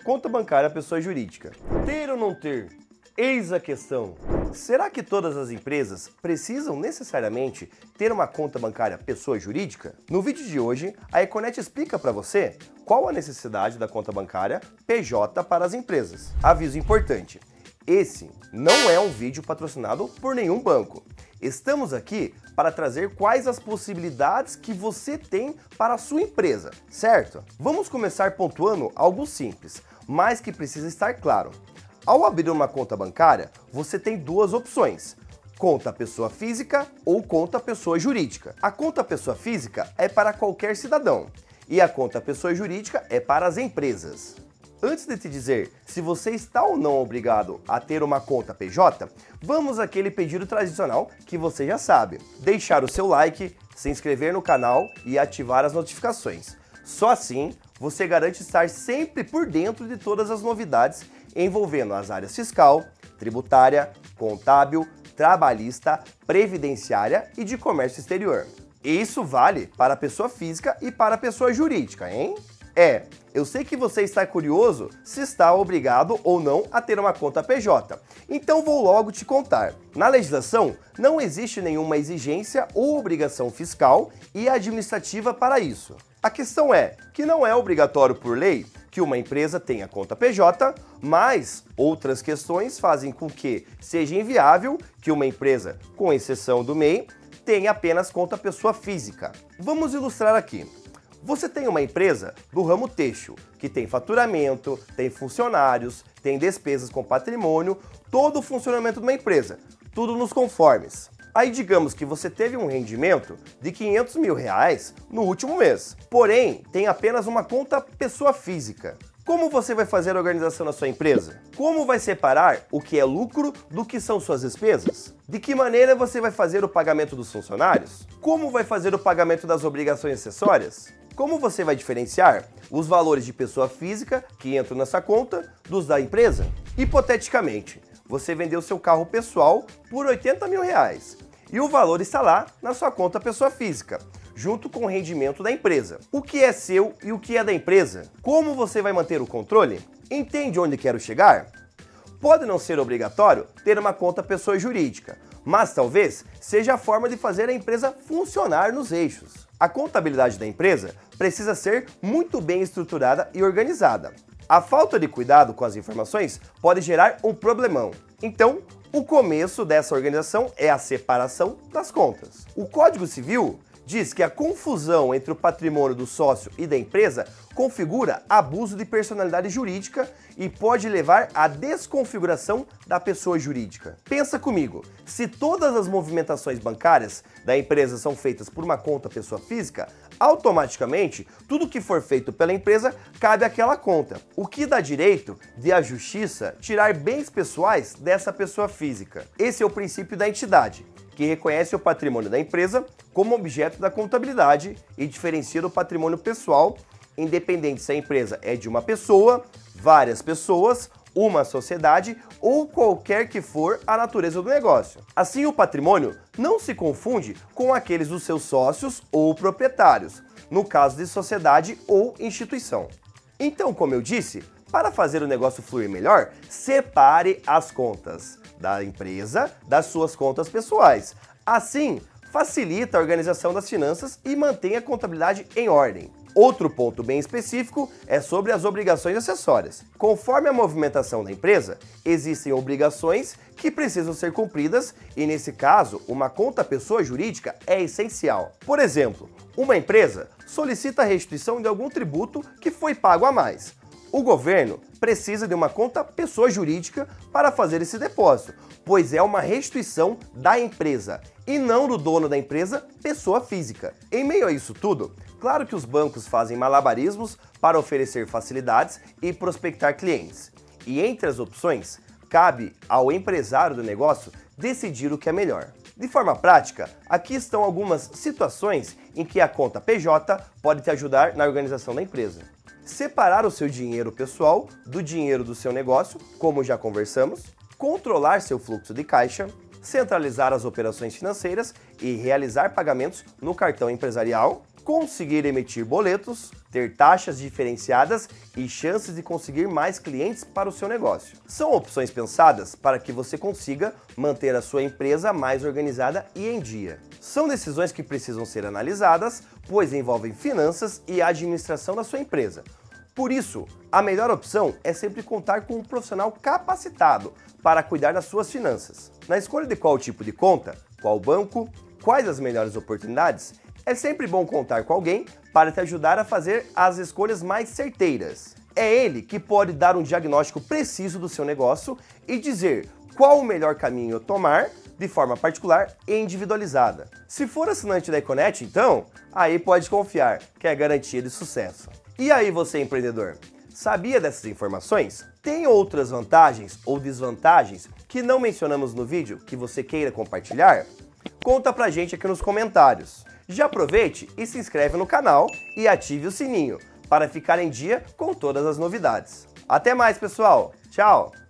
Conta bancária pessoa jurídica. Ter ou não ter? Eis a questão. Será que todas as empresas precisam necessariamente ter uma conta bancária pessoa jurídica? No vídeo de hoje, a Econet explica para você qual a necessidade da conta bancária PJ para as empresas. Aviso importante, esse não é um vídeo patrocinado por nenhum banco. Estamos aqui para trazer quais as possibilidades que você tem para a sua empresa, certo? Vamos começar pontuando algo simples, mas que precisa estar claro. Ao abrir uma conta bancária, você tem duas opções: conta pessoa física ou conta pessoa jurídica. A conta pessoa física é para qualquer cidadão e a conta pessoa jurídica é para as empresas. Antes de te dizer se você está ou não obrigado a ter uma conta PJ, vamos àquele pedido tradicional que você já sabe: deixar o seu like, se inscrever no canal e ativar as notificações. Só assim você garante estar sempre por dentro de todas as novidades envolvendo as áreas fiscal, tributária, contábil, trabalhista, previdenciária e de comércio exterior. E isso vale para a pessoa física e para a pessoa jurídica, hein? Eu sei que você está curioso se está obrigado ou não a ter uma conta PJ, então vou logo te contar. Na legislação, não existe nenhuma exigência ou obrigação fiscal e administrativa para isso. A questão é que não é obrigatório por lei que uma empresa tenha conta PJ, mas outras questões fazem com que seja inviável que uma empresa, com exceção do MEI, tenha apenas conta pessoa física. Vamos ilustrar aqui. Você tem uma empresa do ramo têxtil, que tem faturamento, tem funcionários, tem despesas com patrimônio, todo o funcionamento de uma empresa, tudo nos conformes. Aí digamos que você teve um rendimento de R$500 mil no último mês, porém tem apenas uma conta pessoa física. Como você vai fazer a organização da sua empresa? Como vai separar o que é lucro do que são suas despesas? De que maneira você vai fazer o pagamento dos funcionários? Como vai fazer o pagamento das obrigações acessórias? Como você vai diferenciar os valores de pessoa física que entram nessa conta dos da empresa? Hipoteticamente, você vendeu seu carro pessoal por R$80 mil e o valor está lá na sua conta pessoa física, junto com o rendimento da empresa. O que é seu e o que é da empresa? Como você vai manter o controle? Entende onde quero chegar? Pode não ser obrigatório ter uma conta pessoa jurídica, mas talvez seja a forma de fazer a empresa funcionar nos eixos. A contabilidade da empresa precisa ser muito bem estruturada e organizada. A falta de cuidado com as informações pode gerar um problemão. Então, o começo dessa organização é a separação das contas. O Código Civil diz que a confusão entre o patrimônio do sócio e da empresa configura abuso de personalidade jurídica e pode levar à desconfiguração da pessoa jurídica. Pensa comigo, se todas as movimentações bancárias da empresa são feitas por uma conta pessoa física, automaticamente tudo que for feito pela empresa cabe àquela conta, o que dá direito de a justiça tirar bens pessoais dessa pessoa física. Esse é o princípio da entidade, que reconhece o patrimônio da empresa como objeto da contabilidade e diferencia o patrimônio pessoal, independente se a empresa é de uma pessoa, várias pessoas, uma sociedade ou qualquer que for a natureza do negócio. Assim, o patrimônio não se confunde com aqueles dos seus sócios ou proprietários, no caso de sociedade ou instituição. Então, como eu disse, para fazer o negócio fluir melhor, separe as contas da empresa das suas contas pessoais. Assim, facilita a organização das finanças e mantém a contabilidade em ordem. Outro ponto bem específico é sobre as obrigações acessórias. Conforme a movimentação da empresa, existem obrigações que precisam ser cumpridas e, nesse caso, uma conta pessoa jurídica é essencial. Por exemplo, uma empresa solicita a restituição de algum tributo que foi pago a mais. O governo precisa de uma conta pessoa jurídica para fazer esse depósito, pois é uma restituição da empresa e não do dono da empresa, pessoa física. Em meio a isso tudo, claro que os bancos fazem malabarismos para oferecer facilidades e prospectar clientes. E entre as opções, cabe ao empresário do negócio decidir o que é melhor. De forma prática, aqui estão algumas situações em que a conta PJ pode te ajudar na organização da empresa. Separar o seu dinheiro pessoal do dinheiro do seu negócio, como já conversamos, controlar seu fluxo de caixa, centralizar as operações financeiras e realizar pagamentos no cartão empresarial, conseguir emitir boletos, ter taxas diferenciadas e chances de conseguir mais clientes para o seu negócio. São opções pensadas para que você consiga manter a sua empresa mais organizada e em dia. São decisões que precisam ser analisadas, pois envolvem finanças e administração da sua empresa. Por isso, a melhor opção é sempre contar com um profissional capacitado para cuidar das suas finanças. Na escolha de qual tipo de conta, qual banco, quais as melhores oportunidades, é sempre bom contar com alguém para te ajudar a fazer as escolhas mais certeiras. É ele que pode dar um diagnóstico preciso do seu negócio e dizer qual o melhor caminho a tomar de forma particular e individualizada. Se for assinante da Econet, então, aí pode confiar que é garantia de sucesso. E aí você, empreendedor, sabia dessas informações? Tem outras vantagens ou desvantagens que não mencionamos no vídeo que você queira compartilhar? Conta pra gente aqui nos comentários. Já aproveite e se inscreve no canal e ative o sininho para ficar em dia com todas as novidades. Até mais, pessoal! Tchau!